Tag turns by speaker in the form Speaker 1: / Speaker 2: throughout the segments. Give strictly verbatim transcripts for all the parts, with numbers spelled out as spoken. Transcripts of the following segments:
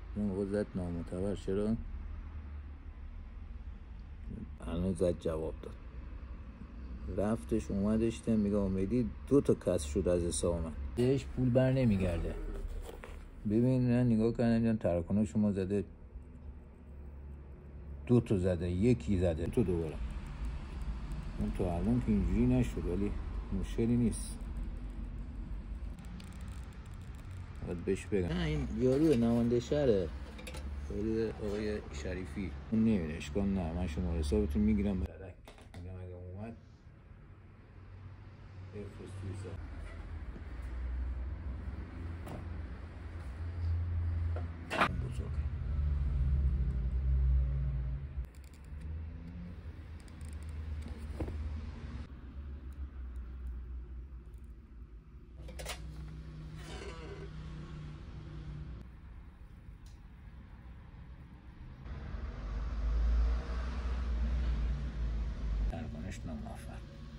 Speaker 1: اون موقع زد نامعتبر. چرا؟ الان زد جواب داد. رفتش اومدش تم میگه امیدی دو تا کس شد از حساب من. بهش پول بر نمیگرده. ببین نه نگاه کردن دیدن تراکنش شما زده دو تا زده، یکی زده تو دوباره. اون تو الان که اینجوری نشد ولی مشکلی نیست. باید بهش بگم نه این یارو نماینده شهره، یارو آقای شریفی. اون نمیده اشکال نه، من شما حسابتون میگیرم برک. میگم اگه اومد بفرست. بزرگ ترکانش ناموفق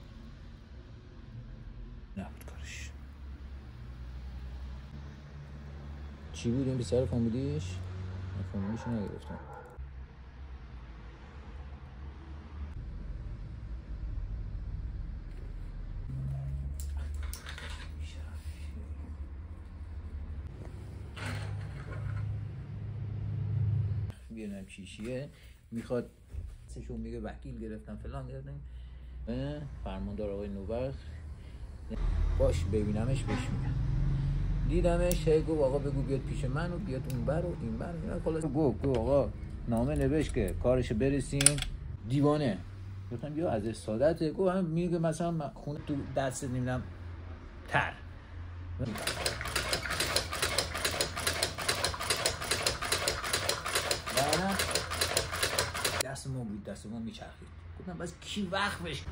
Speaker 1: نبود کارش. چی بود این بیسر فامیلیش؟ من فامیلیش نگرفتم. بیانم چیشیه میخواد سشون میگه وکیل گرفتم فلان گرفتم. فرماندار آقای نوبخت باش ببینمش بهش میگم. دیدمش هی گفت آقا بگو بیاد پیش من و بیاد اون بر و این بر. خلاص گفت گفت آقا نامه نوشت که کارش برسیم. دیوانه. گفتم یا از سادته. گفت هم میگه مثلا خونه تو دست نمیدم تر. نه دست ما بود، دست ما میچرخید. گفتم بس کی وقت بشه.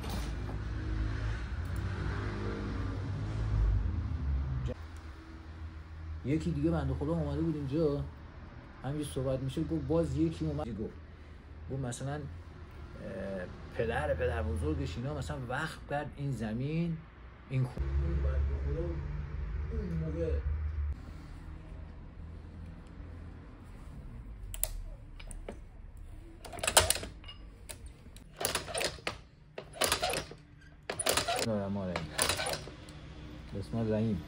Speaker 1: یکی دیگه بنده خدا اومده بود اینجا همینجا صحبت میشه. گفت باز یکی اومد گفت گفت مثلا پدر پدر بزرگش اینا مثلا وقت کرد این زمین این خونه. بنده خدا اون موقع دارم آره بسم الله رحیم.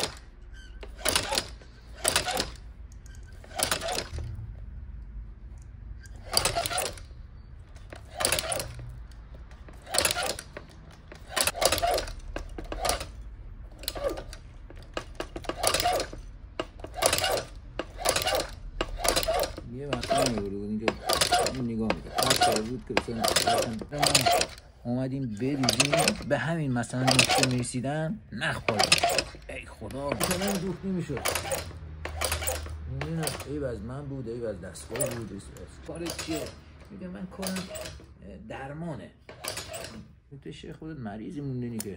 Speaker 1: یه وقتا نمیبوده بود اینجا این نگاه میده هر بود که مثلا اومدیم بریزیم به همین مثلا نقطه میرسیدن نخواریم. ای خدا مثلا دوخت نمیشد. میدونم عیب از من بود، عیب از دستگاه بود. کارت چیه؟ میگه من کارم درمانه. تو شیخ خودت مریضی موندنی که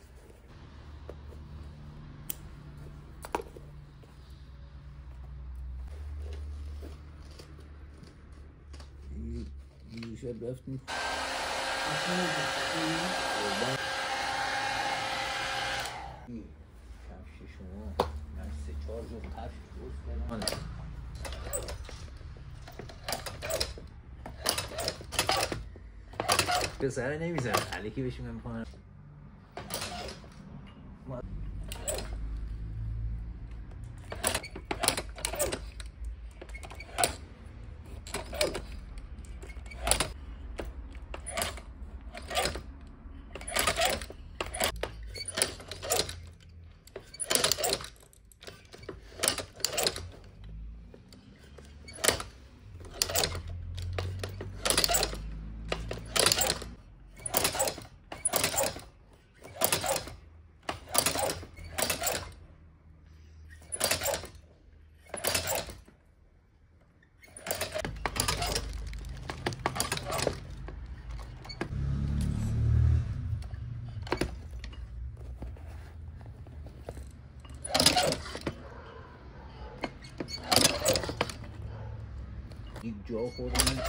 Speaker 1: یه شب رفتیم کفش شما من سه چهار جو کفش درست کنم. به سره نمیزن علیکی بهش میگم میکنم. یک جا خوردم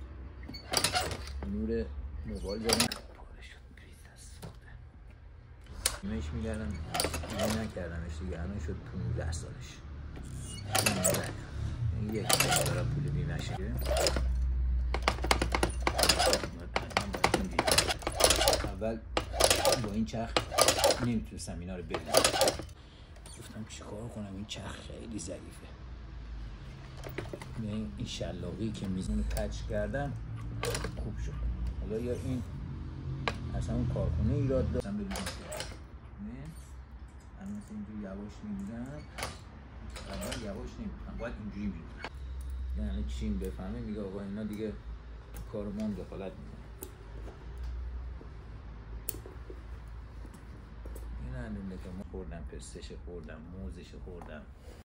Speaker 1: نور موبایل دارم پاره شد. گریز دست خورده میش میگردم دیگه نکردمش دیگه. الان شد پونزده سالش. این یک داره پول بیمشه اول با این چرخ نمیتونستم اینا رو ببینم، گفتم چیکار کنم این چرخ خیلی ضعیفه. این شلاقی که میزون کچ کردم خوب شد. حالا یا این اصلا اون کارخونه ایراد داشتم ببینم نه من مثل اینجور یواش میبینم، اول یواش نمیبینم، باید اینجوری میبینم. یعنی چیم بفهمه میگه آقا اینا دیگه کار ما هم دخالت میکنه. این هنونه که ما خوردم، پستش خوردم، موزش خوردم.